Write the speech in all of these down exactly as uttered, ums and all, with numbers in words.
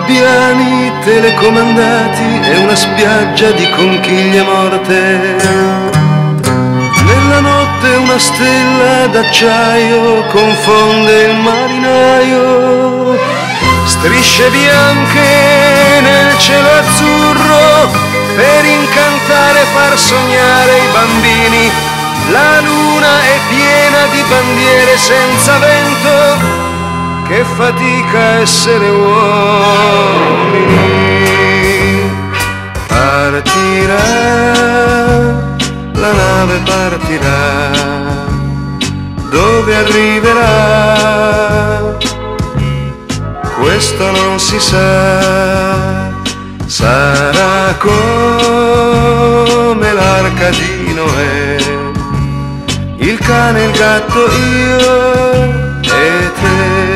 gabbiani telecomandati e una spiaggia di conchiglie morte. Nella notte una stella d'acciaio confonde il marinaio, strisce bianche nel cielo azzurro per incantare e far sognare i bambini. La luna è piena di bandiere senza vento, che fatica essere uomini. Partirà, la nave partirà, dove arriverà? Questo non si sa, sarà come l'arca di Noè, il cane, il gatto, io e te.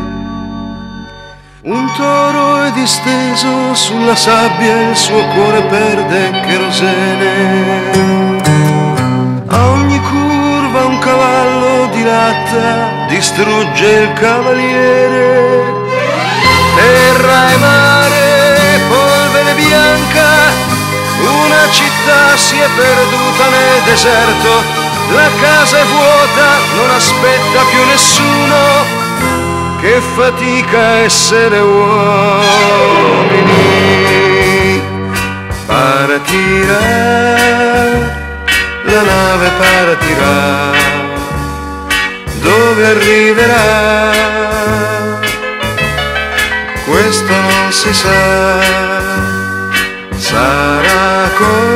Un toro è disteso sulla sabbia, il suo cuore perde cherosene. A ogni curva un cavallo dilatta, distrugge il cavaliere. Terra e mare, polvere bianca, una città si è perduta nel deserto. La casa è vuota, non aspetta più nessuno. Che fatica essere uomini. Partirà, la nave partirà, dove arriverà? Questo non si sa, sarà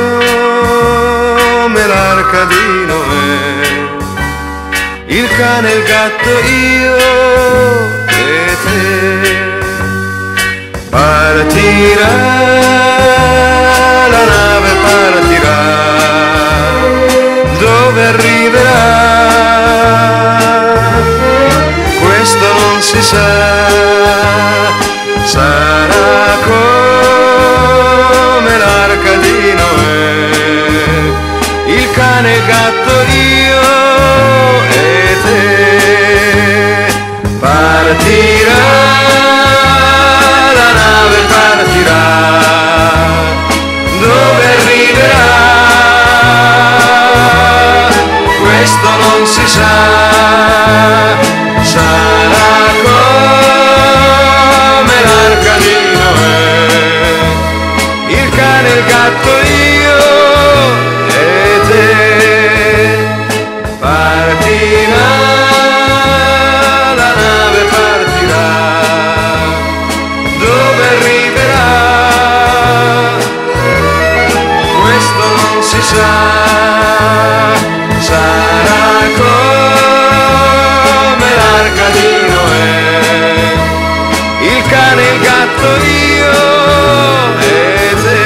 come l'arca di Noè, il cane, il gatto, io e te. Partirà, la nave partirà, dove arriverà? Questo non si sa, sarà come l'arca di Noè, il cane, il gatto, io e te. Partirà, la nave partirà, dove arriverà? Questo non si sa, sarà come l'arca di Noè, il cane, il gatto, io e te. Partirà, la nave partirà, dove arriverà? Questo non si sa, sarà come l'arca di Noè, il cane, il gatto, io e te.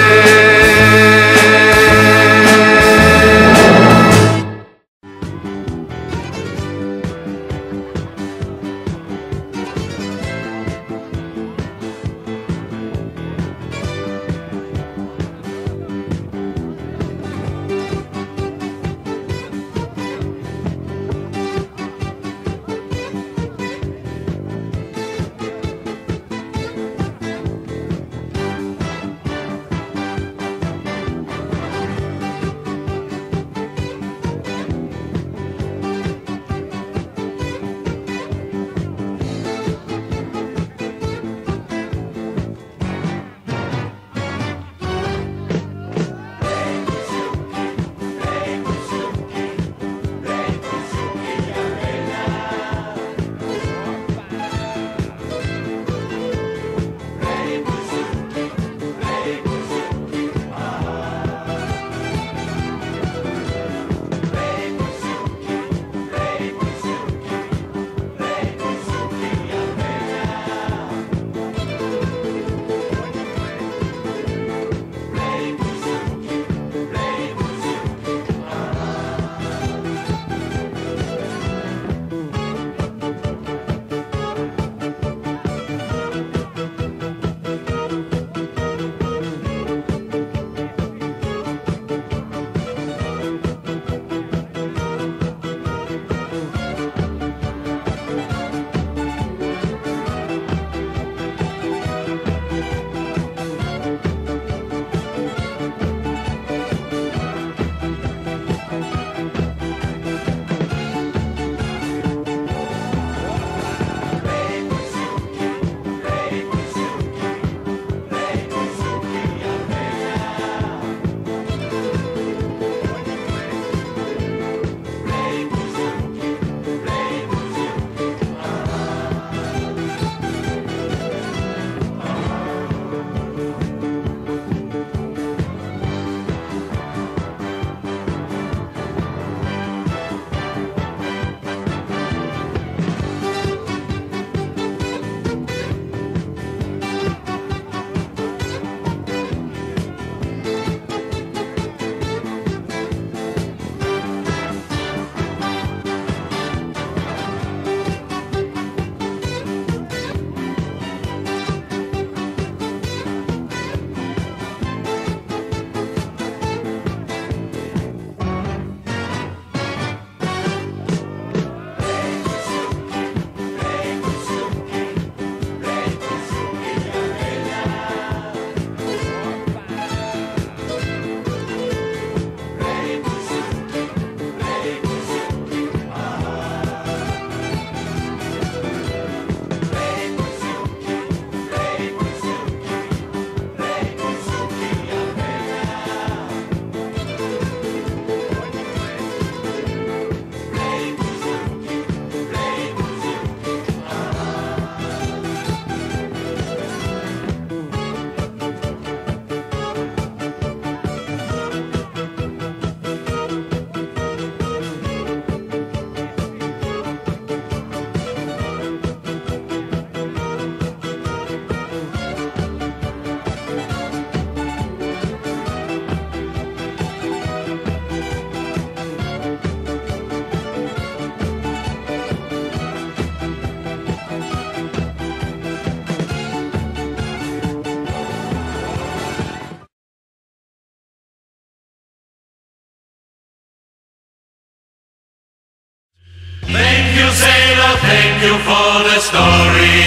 you for the story